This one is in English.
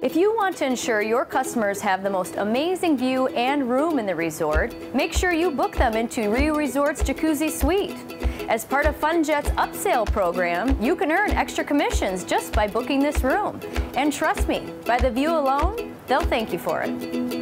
If you want to ensure your customers have the most amazing view and room in the resort, make sure you book them into RIU Resorts Jacuzzi Suite. As part of FunJet's upsell program, you can earn extra commissions just by booking this room. And trust me, by the view alone, they'll thank you for it.